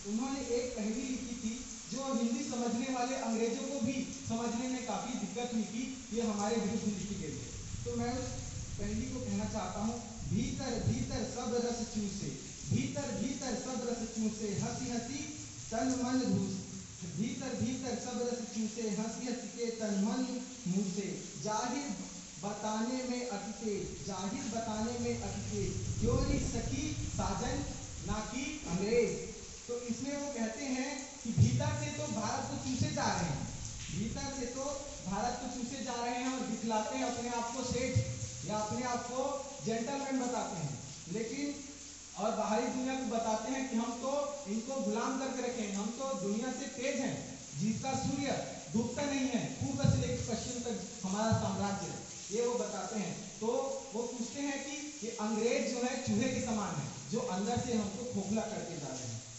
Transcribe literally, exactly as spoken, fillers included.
उन्होंने एक पहेली लिखी थी जो हिंदी समझने वाले अंग्रेजों को भी समझने में काफी दिक्कत हुई थी, ये हमारे विरुद्ध लिखी गई है। तो मैं उस पहेली को कहना चाहता हूँ, भीतर भीतर सब रस चूसे, भीतर भीतर सब रस चूसे, हंसी हंसी तन मन घूस, भीतर भीतर सब रस चूसे, हंसी हंसी के तन मन मुँह से, जाहिर बताने में अटके, जाहिर बताने में अटके, क्यों री सखी साजन ना कि अंग्रेज। तो इसमें वो कहते हैं कि भीतर से तो भारत को चूसे जा रहे हैं, भीतर से तो भारत को चूसे जा रहे हैं और दिखलाते हैं अपने आप को सेठ या अपने आप को जेंटलमैन बताते हैं, लेकिन और बाहरी दुनिया को बताते हैं कि हम तो इनको गुलाम करके रखे हैं, हम तो दुनिया से तेज हैं, जिसका सूर्य डूबता नहीं है, पूर्व से लेकर पश्चिम तक हमारा साम्राज्य, ये वो बताते हैं। तो वो पूछते हैं कि ये अंग्रेज जो है चूहे के समान है, जो अंदर से हमको खोखला करके जा रहे हैं।